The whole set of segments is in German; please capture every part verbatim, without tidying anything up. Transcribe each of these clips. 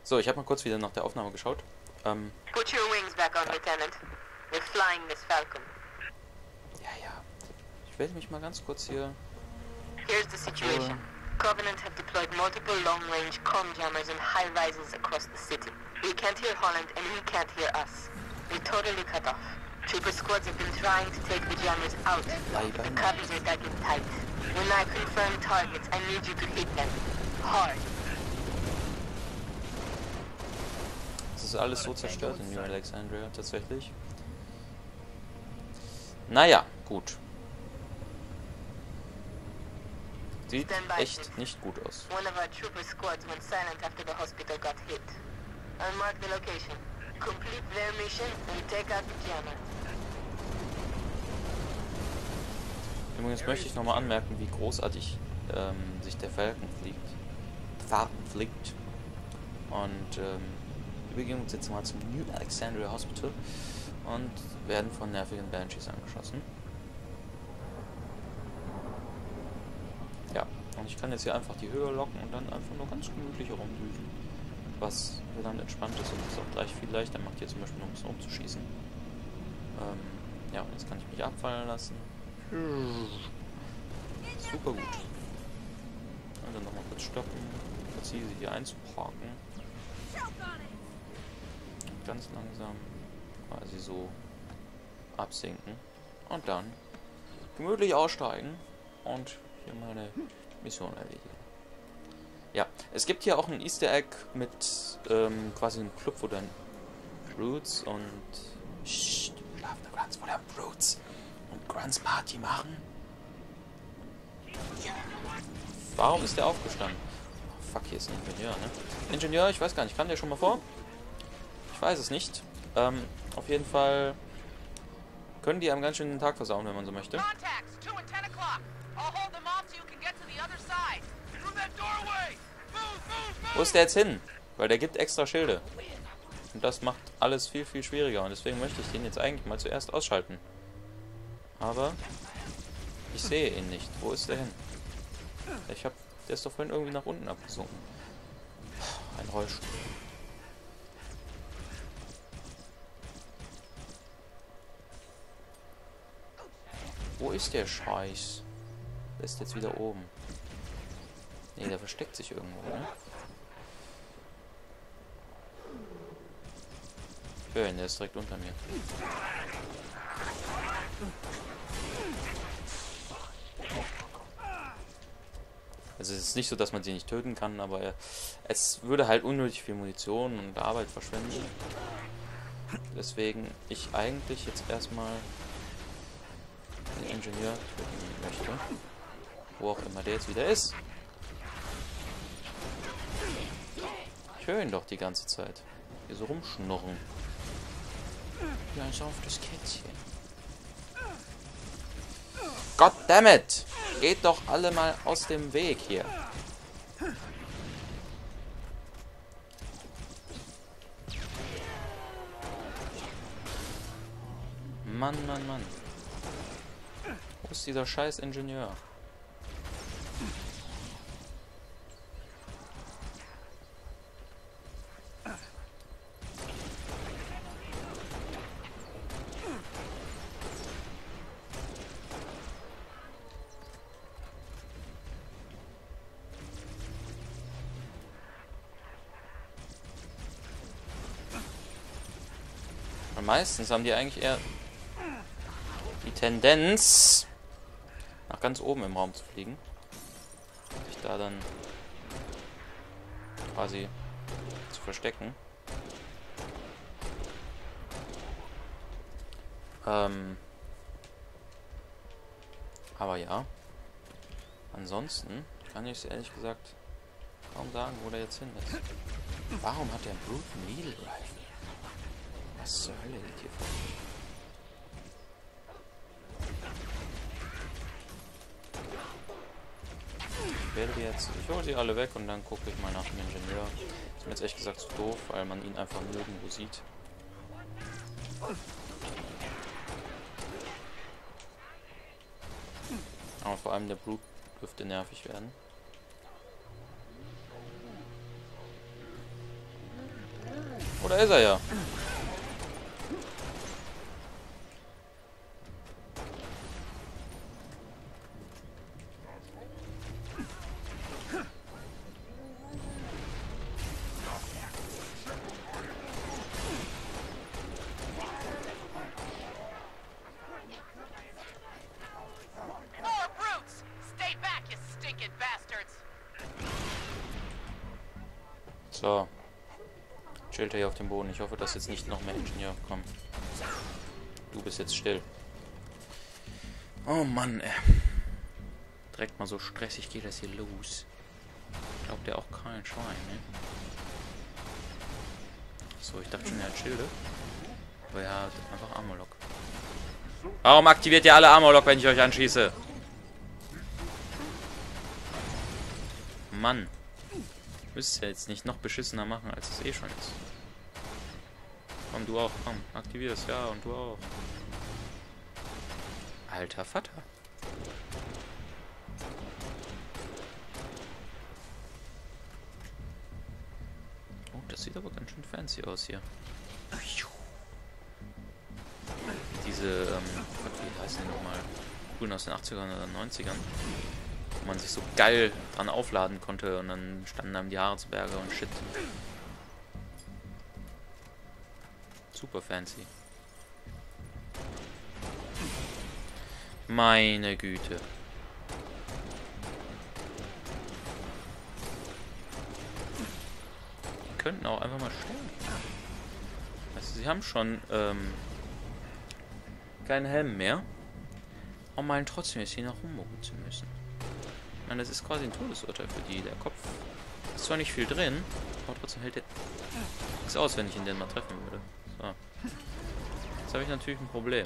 So, ich habe mal kurz wieder nach der Aufnahme geschaut. Ähm, Put your wings back on, Lieutenant. We're flying this Falcon. ja, ja. Ich werde mich mal ganz kurz hier... Here's the situation. Covenant have deployed multiple long-range comm jammers in high rises across the city. We can't hear Holland and he can't hear us. We're totally cut off. Trooper squads have been trying to take the jammers out. The copies are dug in tight. When I confirm targets, I need you to hit them. Hard. Es ist alles so zerstört in New Alexandria tatsächlich. Naja, gut. Sieht echt nicht gut aus. One of our trooper squads went silent after the hospital got hit. I'll mark the location. Complete their mission and take out the jammer. Übrigens möchte ich nochmal anmerken, wie großartig ähm, sich der Falcon fliegt. Falcon fliegt. Und ähm, wir begeben uns jetzt mal zum New Alexandria Hospital und werden von nervigen Banshees angeschossen. Ja, und ich kann jetzt hier einfach die Höhe locken und dann einfach nur ganz gemütlich herumdüsen. Was dann entspannt ist und es auch gleich viel leichter macht, hier zum Beispiel noch ein bisschen umzuschießen. Ähm, ja, und jetzt kann ich mich abfallen lassen. Super gut. Und dann nochmal kurz stoppen. Präzise hier einzuparken. Ganz langsam quasi so absinken. Und dann gemütlich aussteigen und hier meine Mission erledigen. Ja, es gibt hier auch ein Easter Egg mit ähm, quasi einem Club, wo dann Brutes und Psst, schlafende Grunts, wo dann Brutes und Grunts Party machen. Warum ist der aufgestanden? Oh, fuck, hier ist ein Ingenieur, ne? Ingenieur, ich weiß gar nicht, kam der schon mal vor? Ich weiß es nicht. Ähm, auf jeden Fall können die einem ganz schön den Tag versauen, wenn man so möchte. Wo ist der jetzt hin? Weil der gibt extra Schilde. Und das macht alles viel, viel schwieriger. Und deswegen möchte ich den jetzt eigentlich mal zuerst ausschalten. Aber ich sehe ihn nicht. Wo ist der hin? Ich hab, der ist doch vorhin irgendwie nach unten abgesunken. Ein Rollstuhl. Wo ist der Scheiß? Der ist jetzt wieder oben. Ne, der versteckt sich irgendwo, ne? Ich höre ihn, der ist direkt unter mir. Also es ist nicht so, dass man sie nicht töten kann, aber es würde halt unnötig viel Munition und Arbeit verschwenden. Deswegen ich eigentlich jetzt erstmal den Ingenieur töten möchte. Wo auch immer der jetzt wieder ist. Ich höre ihn doch die ganze Zeit. Hier so rumschnurren. Wie ein sanftes Kätzchen. Goddammit! Geht doch alle mal aus dem Weg hier. Mann, Mann, Mann. Wo ist dieser scheiß Ingenieur? Und meistens haben die eigentlich eher die Tendenz, nach ganz oben im Raum zu fliegen. Sich da dann quasi zu verstecken. Ähm, aber ja. Ansonsten kann ich es ehrlich gesagt kaum sagen, wo der jetzt hin ist. Warum hat der Brute Needle Rifle? Was zur Hölle geht hier vor? Ich werde jetzt, ich hole sie alle weg und dann gucke ich mal nach dem Ingenieur. Ist mir jetzt echt gesagt zu doof, weil man ihn einfach nirgendwo sieht. Aber vor allem der Brute dürfte nervig werden. da ist er ja. So. Chillt er hier auf dem Boden. Ich hoffe, dass jetzt nicht noch mehr Ingenieure kommen. Du bist jetzt still. Oh Mann, ey. Direkt mal so stressig geht das hier los. Glaubt der auch kein Schwein, ne? So, ich dachte schon, er hat Schilde. Aber er hat einfach Armorlock. Warum aktiviert ihr alle Armorlock, wenn ich euch anschieße? Mann. Müsst es ja jetzt nicht noch beschissener machen, als es eh schon ist. Komm, du auch. Komm, aktivier es. Ja, und du auch. Alter Vater. Oh, das sieht aber ganz schön fancy aus hier. Diese, ähm, wie heißen die nochmal? Coolen aus den achtzigern oder neunzigern. Wo man sich so geil dran aufladen konnte und dann standen einem die Haare zu Berge und shit. Super fancy. Meine Güte. Die könnten auch einfach mal stehen. Also sie haben schon ähm, keinen Helm mehr. Und meinen trotzdem jetzt hier nach rummucken zu müssen. Ich meine, das ist quasi ein Todesurteil für die. Der Kopf ist zwar nicht viel drin, aber trotzdem hält der nichts aus, wenn ich ihn denn mal treffen würde. So. Jetzt habe ich natürlich ein Problem.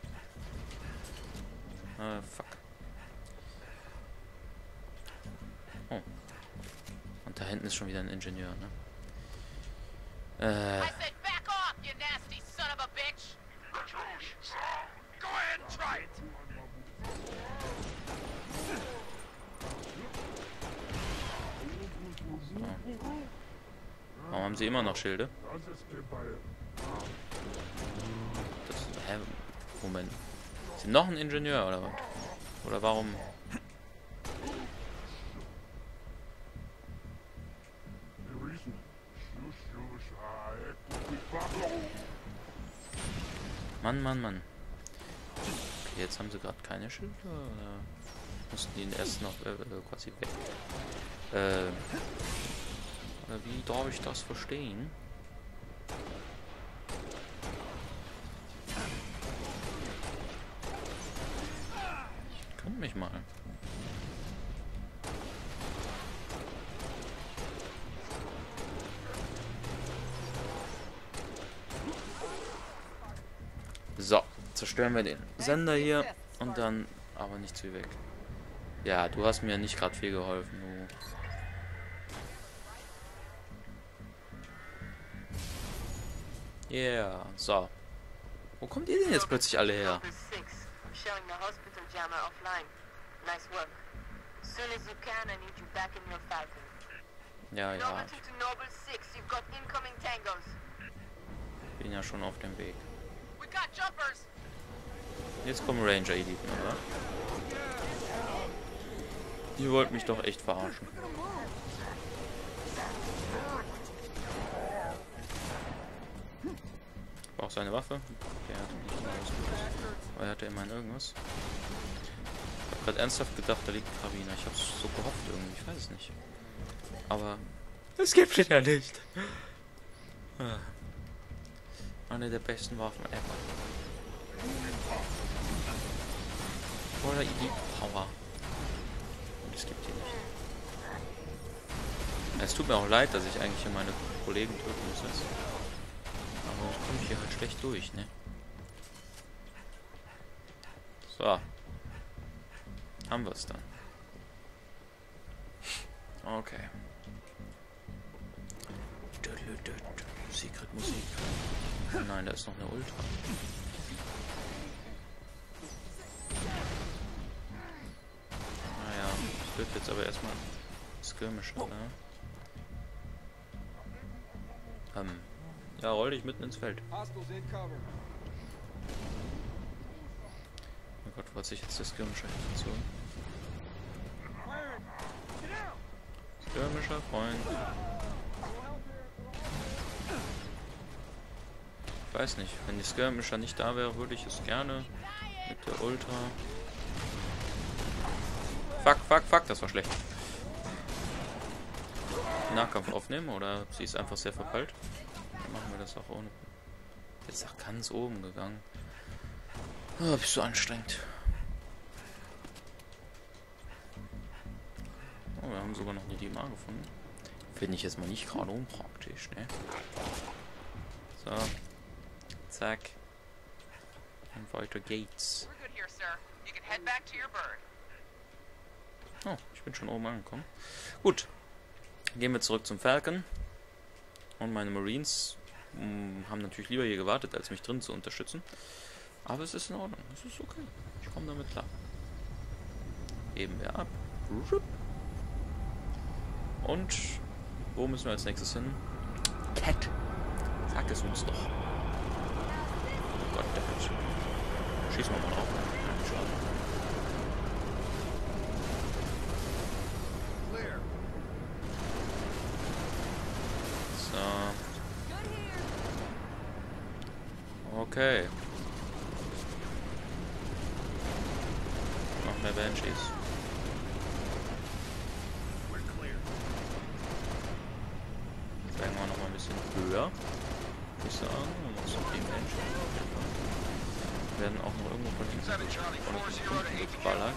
Ah, fuck. Oh. Und da hinten ist schon wieder ein Ingenieur, ne? Äh. Warum haben sie immer noch Schilde? Das, hä? Moment. Ist sie noch ein Ingenieur oder was? Oder warum? Mann, Mann, Mann. Okay, jetzt haben sie gerade keine Schilder oder mussten die ihn erst noch äh, quasi weg? Äh. Oder wie darf ich das verstehen? Kommt mich mal. So, zerstören wir den Sender hier und dann aber nichts wie weg. Ja, du hast mir nicht gerade viel geholfen, du. Yeah, so. Wo kommt ihr denn jetzt plötzlich alle her? Ja, ja. Bin ja schon auf dem Weg. Jetzt kommen Ranger-Eliten, oder? Ihr wollt mich doch echt verarschen. Auch seine Waffe. Der hat nicht immer was Gutes. Aber er hatte immerhin irgendwas. Ich habe gerade ernsthaft gedacht, da liegt ein Karabiner. Ich habe es so gehofft irgendwie. Ich weiß es nicht. Aber es gibt ihn ja nicht. Eine der besten Waffen ever. Oder die Power. Und es gibt ihn nicht. Es tut mir auch leid, dass ich eigentlich hier meine Kollegen töten muss jetzt. Aber ich komme hier halt schlecht durch, ne? So. Haben wir es dann. Okay. Secret Musik. Oh nein, da ist noch eine Ultra. Naja, das wird jetzt aber erstmal Skirmisher, ne? Ähm. Ja, roll dich mitten ins Feld. Oh Gott, wo hat sich jetzt der Skirmisher hingezogen? Skirmisher, Freund. Ich weiß nicht, wenn die Skirmisher nicht da wäre, würde ich es gerne mit der Ultra. Fuck, fuck, fuck, das war schlecht. Nahkampf aufnehmen oder sie ist einfach sehr verpeilt. Dann machen wir das auch ohne. Jetzt nach ganz oben gegangen. Oh, bist du anstrengend. Oh, wir haben sogar noch eine D M A gefunden. Finde ich jetzt mal nicht gerade unpraktisch, ne? So. Zack. Und weiter geht's. Oh, ich bin schon oben angekommen. Gut. Gehen wir zurück zum Falcon. Und meine Marines mh, haben natürlich lieber hier gewartet, als mich drin zu unterstützen. Aber es ist in Ordnung. Es ist okay. Ich komme damit klar. Heben wir ab. Und wo müssen wir als nächstes hin? Cat. Sag es uns doch. Oh Gott, der Mensch. Schießen wir mal drauf. Schade. Okay. Noch mehr Banshees. Steigen wir noch mal ein bisschen höher. Würde ich sagen. Und noch so die Banshees. Wir werden auch noch irgendwo von links geballert.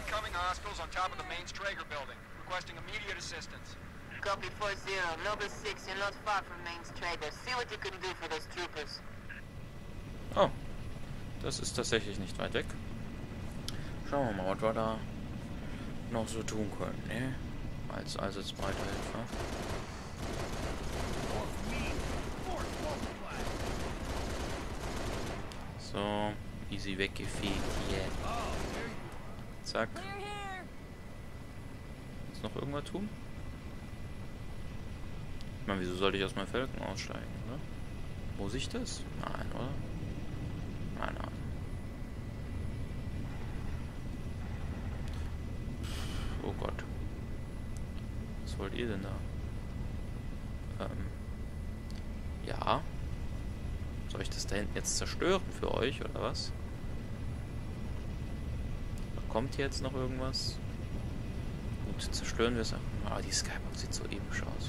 Copy four zero. Noble six, you're not far from Maine's Trader. See what you can do for those troopers. Oh, das ist tatsächlich nicht weit weg. Schauen wir mal, was wir da noch so tun können, ne? Als einsatzbreiter Helfer. So, easy weggefegt hier. Zack. Jetzt noch irgendwas tun? Ich meine, wieso sollte ich aus meinem Falcon aussteigen, oder? Muss ich das? Nein, oder? Nein, nein. Oh Gott. Was wollt ihr denn da? Ähm. Ja. Soll ich das da hinten jetzt zerstören für euch, oder was? Kommt jetzt noch irgendwas? Gut, zerstören wir es einfach mal. Ah, die Skybox sieht so episch aus.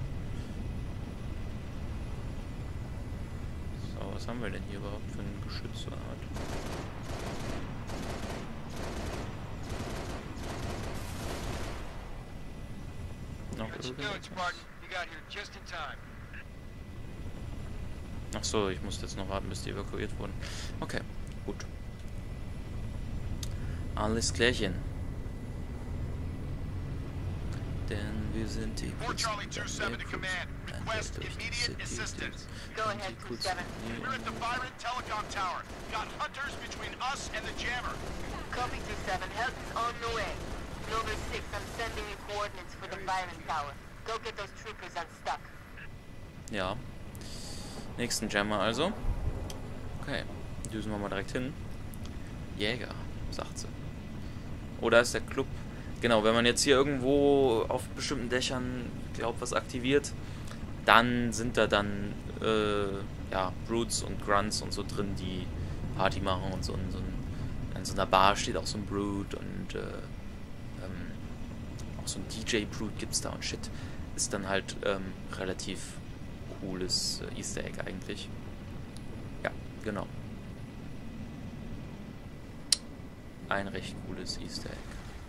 So, was haben wir denn hier überhaupt für ein Geschütz oder was? Noch irgendwas? Ach so, ich muss jetzt noch warten, bis die evakuiert wurden. Okay, gut. Alles klärchen. Denn wir sind die Charlie two seven to command. Request immediate assistance. Go ahead, two seven. We're at the Byron Telecom Tower. Got hunters between us and the jammer. Copy two seven. Help is on the way. Noble six, I'm sending you coordinates for the Byron Tower. Go get those troopers unstuck. Ja. Nächsten Jammer also. Okay. Düsen wir mal direkt hin. Jäger, sagt sie. Oh, da ist der Club. Genau, wenn man jetzt hier irgendwo auf bestimmten Dächern, glaubt, was aktiviert, dann sind da dann, äh, ja, Brutes und Grunts und so drin, die Party machen und so. Und so ein, an so einer Bar steht auch so ein Brute und, äh, ähm, auch so ein D J-Brute gibt's da und shit. Ist dann halt, ähm, relativ cooles äh, Easter Egg eigentlich. Ja, genau. Ein recht cooles Easter Egg.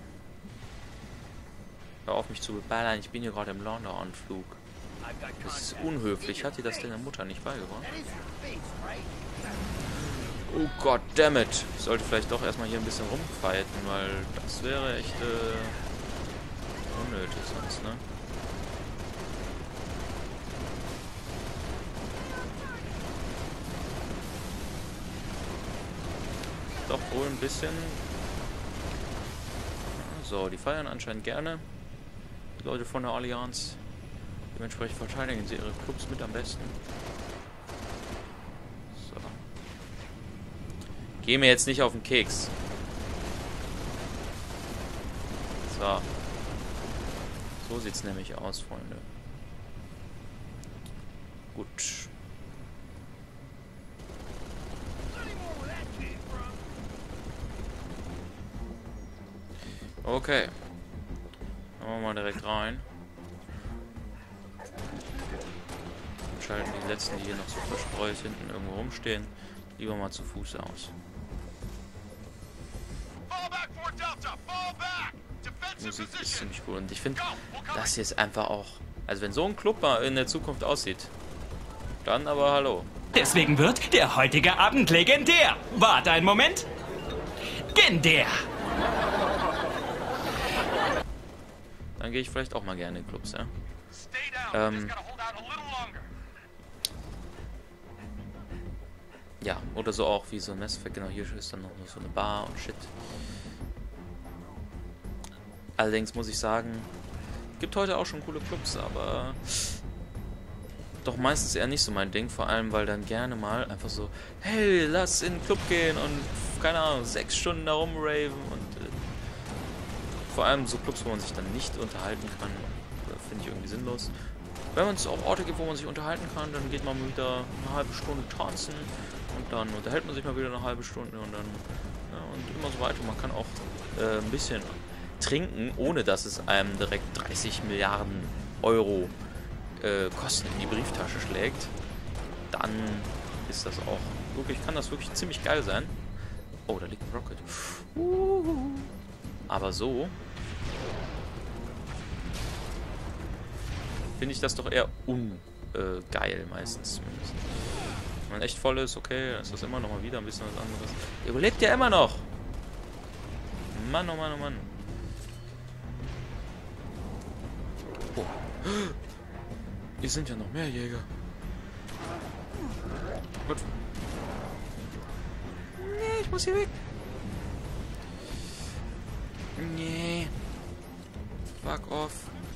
Hör auf mich zu beballern, ich bin hier gerade im London-Anflug. Das ist unhöflich. Hat dir das deine Mutter nicht beigebracht? Oh Gott, dammit. Ich sollte vielleicht doch erstmal hier ein bisschen rumfighten, weil das wäre echt äh, unnötig sonst, ne? Doch wohl ein bisschen. So, die feiern anscheinend gerne. Die Leute von der Allianz. Dementsprechend verteidigen sie ihre Clubs mit am besten. Geh mir jetzt nicht auf den Keks. So. So sieht's nämlich aus, Freunde. Gut. Okay. Dann wir mal direkt rein. Und schalten die letzten, die hier noch so verstreut hinten irgendwo rumstehen, lieber mal zu Fuß aus. Die Musik ist ziemlich cool und ich finde, das hier ist einfach auch, also wenn so ein Club mal in der Zukunft aussieht, dann aber hallo. Deswegen wird der heutige Abend legendär. Warte einen Moment. Gendär. Dann gehe ich vielleicht auch mal gerne in Clubs, ja. Ähm, ja, oder so auch wie so ein Mass Effect, genau, hier ist dann noch so eine Bar und shit. Allerdings muss ich sagen, gibt heute auch schon coole Clubs, aber doch meistens eher nicht so mein Ding, vor allem weil dann gerne mal einfach so, hey, lass in den Club gehen und keine Ahnung, sechs Stunden da rumraven und äh, vor allem so Clubs, wo man sich dann nicht unterhalten kann, finde ich irgendwie sinnlos. Wenn man es auch Orte gibt, wo man sich unterhalten kann, dann geht man wieder eine halbe Stunde tanzen und dann unterhält man sich mal wieder eine halbe Stunde und dann ja, und immer so weiter. Man kann auch äh, ein bisschen trinken, ohne dass es einem direkt dreißig Milliarden Euro äh, Kosten in die Brieftasche schlägt. Dann ist das auch wirklich, kann das wirklich ziemlich geil sein. Oh, da liegt ein Rocket. Uh, aber so finde ich das doch eher ungeil äh, meistens zumindest. Wenn man echt voll ist, okay, dann ist das immer noch mal wieder ein bisschen was anderes. Er überlebt ja immer noch! Mann, oh Mann, oh Mann. Oh. Hier sind ja noch mehr Jäger. Gut. Nee, ich muss hier weg. Nee. Fuck off.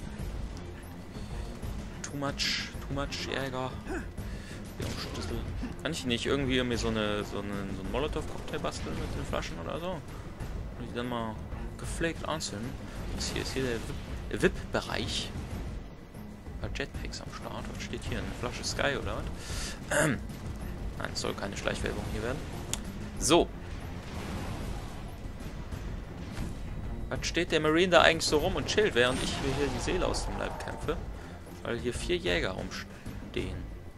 Too much, too much Jäger. Schlüssel. Kann ich nicht irgendwie mir so eine so einen, so einen Molotow-Cocktail basteln mit den Flaschen oder so? Und die dann mal gepflegt anzünden. Das hier ist hier der V I P-Bereich. Jetpacks am Start. Was steht hier? Eine Flasche Sky oder was? Ähm. Nein, es soll keine Schleichwerbung hier werden. So. Was steht der Marine da eigentlich so rum und chillt, während ich mir hier die Seele aus dem Leib kämpfe? Weil hier vier Jäger rumstehen.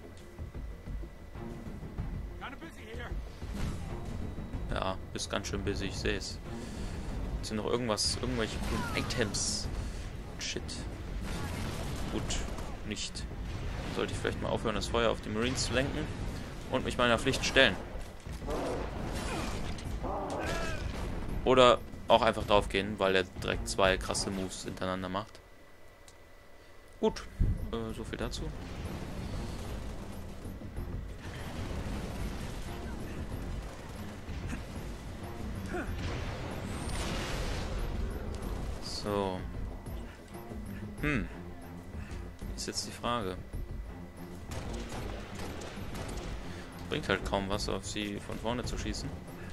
Ja, ist ganz schön busy, ich sehe es. Sind noch irgendwas, irgendwelche coolen Items? Shit. Gut, nicht. Sollte ich vielleicht mal aufhören, das Feuer auf die Marines zu lenken und mich meiner Pflicht stellen. Oder auch einfach drauf gehen, weil er direkt zwei krasse Moves hintereinander macht. Gut, äh, so viel dazu. So. Hm. Ist jetzt die Frage. Bringt halt kaum was, auf sie von vorne zu schießen.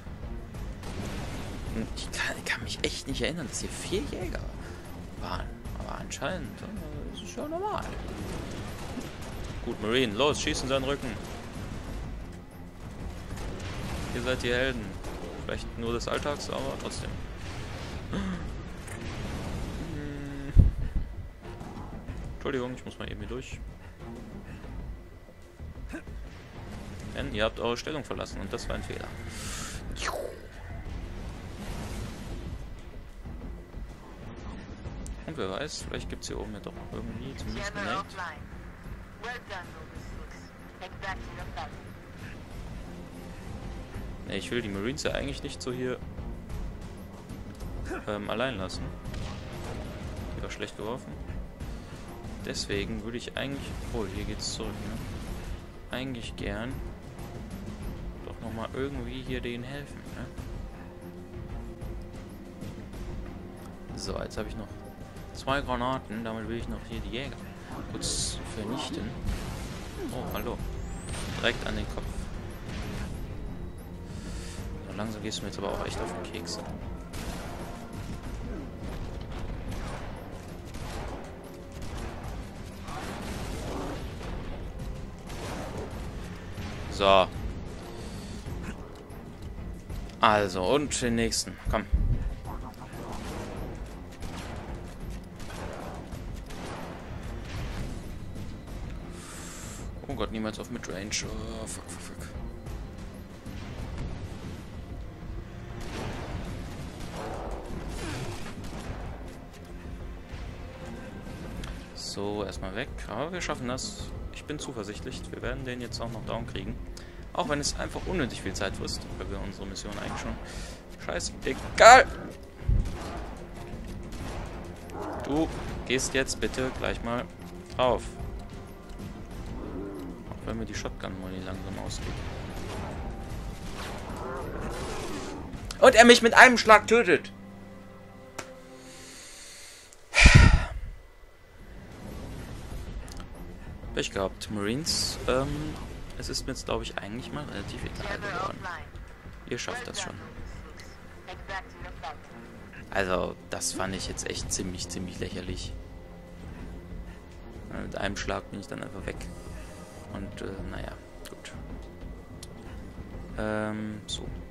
Und ich kann, ich kann mich echt nicht erinnern, dass hier vier Jäger waren. Aber anscheinend äh, ist es ja normal. Gut, Marine, los, schieß in seinen Rücken. Ihr seid die Helden. Vielleicht nur des Alltags, aber trotzdem. Entschuldigung, ich muss mal eben hier durch. Denn ihr habt eure Stellung verlassen und das war ein Fehler. Und wer weiß, vielleicht gibt es hier oben ja doch irgendwie zumindest eine Nate. Ne, ich will die Marines ja eigentlich nicht so hier ähm, allein lassen. Die war schlecht geworfen. Deswegen würde ich eigentlich... Oh, hier geht's zurück, ne? Eigentlich gern doch nochmal irgendwie hier denen helfen, ne? So, jetzt habe ich noch zwei Granaten. Damit will ich noch hier die Jäger kurz vernichten. Oh, hallo. Direkt an den Kopf. langsam gehst du mir jetzt aber auch echt auf den Keks. So. Also, und den nächsten. Komm. Oh Gott, niemals auf Midrange. Oh, fuck, fuck, fuck. So, erstmal weg. Aber wir schaffen das. Ich bin zuversichtlich. Wir werden den jetzt auch noch down kriegen. Auch wenn es einfach unnötig viel Zeit frisst, weil wir unsere Mission eigentlich schon scheiße egal. Du gehst jetzt bitte gleich mal drauf. Auch wenn mir die Shotgun-Money langsam ausgeht. Und er mich mit einem Schlag tötet. Pech gehabt, Marines. Ähm, es ist mir jetzt, glaube ich, eigentlich mal relativ egal geworden. Ihr schafft das schon. Also, das fand ich jetzt echt ziemlich, ziemlich lächerlich. Mit einem Schlag bin ich dann einfach weg. Und, äh, naja, gut. Ähm, so.